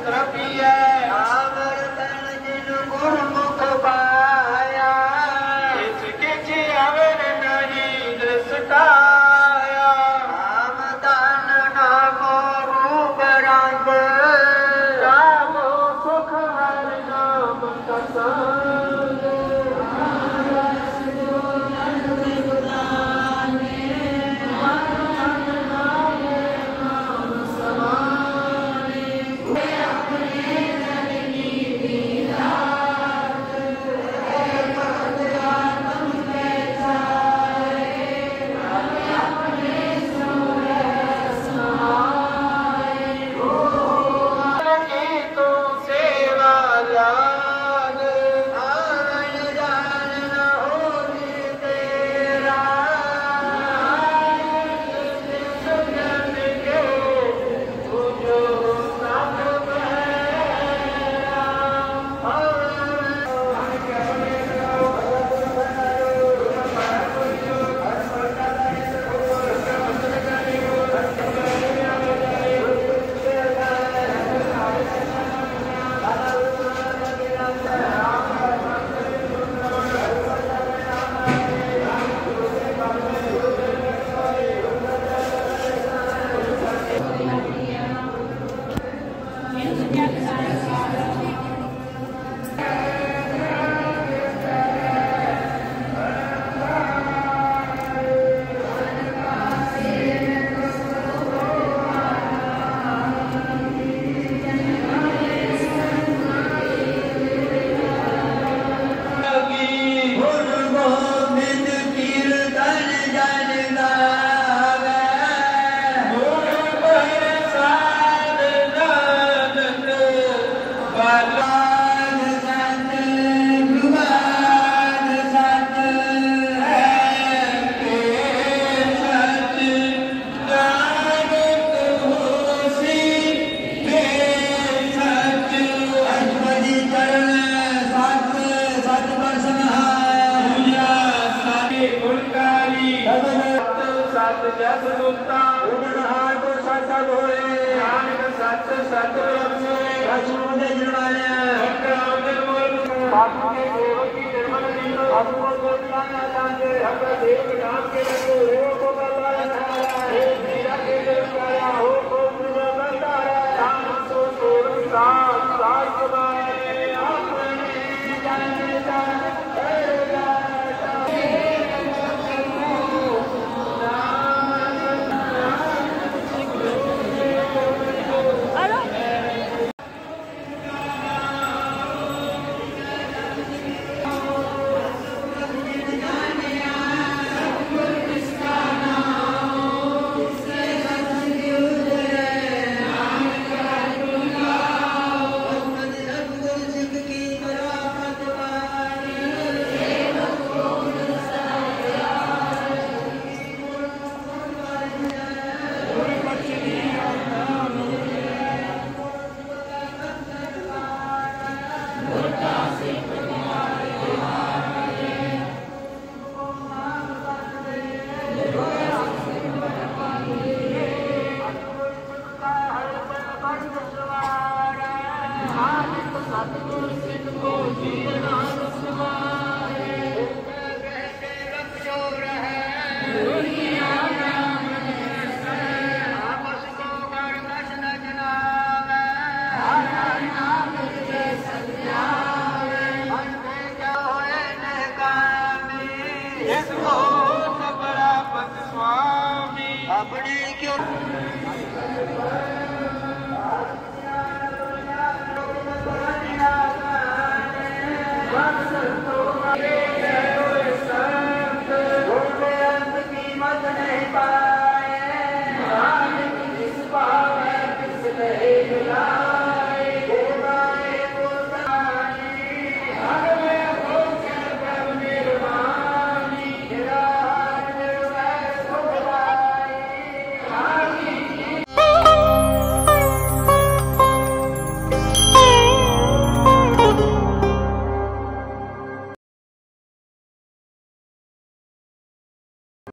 ਤਰਪੀਐ ਆਵਰਤਨ ਜਿਨ ਗੁਰਮੁਖ ਪਾਇਆ ਕਿਛ ਕਿਛ ਅਵਰ ਨਹੀਂ ਦ੍ਰਿਸ਼ਟਾਇਆ ਨਾਮ ਧਨ ਨਾਮੋ ਰੂਪ ਰੰਗ ਨਾਮੋ ਸੁਖ ਹਰਿ ਨਾਮ ਸਤਸੰਗ ਜਸ ਮੁਕਤਾ ਉਡਨ ਹਾਰ ਕੋ ਸਤ ਹੋਏ ਨਾਨਕ ਸਤ ਸਤ ਰਮੇ ਰਸੂ ਦੇ ਜੁੜਾਇਆ ਨਾਮ ਦੇ ਮੋਲ ਸਾਧੂ ਕੇ ਦੇਵ ਕੀ ਨਿਰਮਲ ਨੀਤ ਅਸੁਰ ਕੋ ਲਾਇਆ ਜਾਂਦੇ ਹਕ ਦੇਵ ਨਾਮ ਕੇ ਰੰਗੋ ਹੋ ਕੋ ਬਲਾਇਆ ਨਾਰਾ ਹੈ ਮੇਰਾ ਕੇ ਦੇਵ ਕਾਇਆ ਹੋ ਕੋ ਗੁਰੂ ਬੰਦਾਰਾ ਨਾਮ ਸੋ ਸੋਰ ਸਾਧ ਸਾਧ ਕੁਮਾਰੇ ਆਪਣੇ ਜਨ ਜਨ अपनी क्यों